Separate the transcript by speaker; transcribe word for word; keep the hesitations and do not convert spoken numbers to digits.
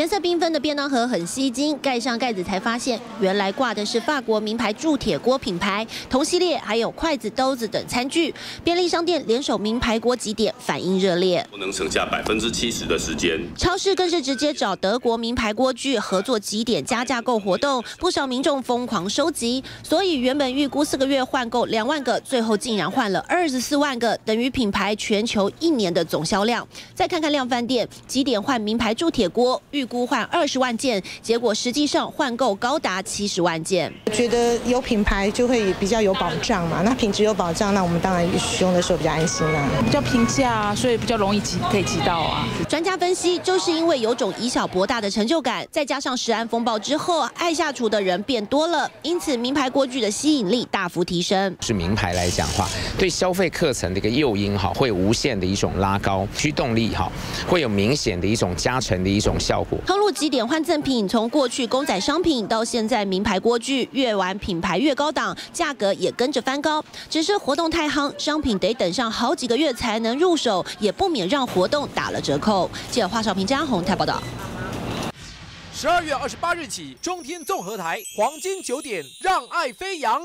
Speaker 1: 颜色缤纷的便当盒很吸睛，盖上盖子才发现，原来挂的是法国名牌铸铁锅品牌。同系列还有筷子、兜子等餐具。便利商店联手名牌锅集点，反应热烈，
Speaker 2: 能省下百分之七十的时间。
Speaker 1: 超市更是直接找德国名牌锅具合作集点加价购活动，不少民众疯狂收集。所以原本预估四个月换购两万个，最后竟然换了二十四万个，等于品牌全球一年的总销量。再看看量贩店，集点换名牌铸铁锅，预估换二十万件，结果实际上换购高达七十万件。
Speaker 3: 我觉得有品牌就会比较有保障嘛，那品质有保障，那我们当然使用的时候比较安心啊。
Speaker 4: 比较平价啊，所以比较容易集可以集到啊。
Speaker 1: 专家分析，就是因为有种以小博大的成就感，再加上食安风暴之后，爱下厨的人变多了，因此名牌锅具的吸引力大幅提升。
Speaker 5: 是名牌来讲话，对消费课程的一个诱因哈，会无限的一种拉高，驱动力哈，会有明显的一种加成的一种效果。
Speaker 1: 通路集点换赠品，从过去公仔商品到现在名牌锅具，越玩品牌越高档，价格也跟着翻高。只是活动太夯，商品得等上好几个月才能入手，也不免让活动打了折扣。记者华少平、张宏台报道。
Speaker 6: 十二月二十八日起，中天综合台黄金九点，让爱飞扬。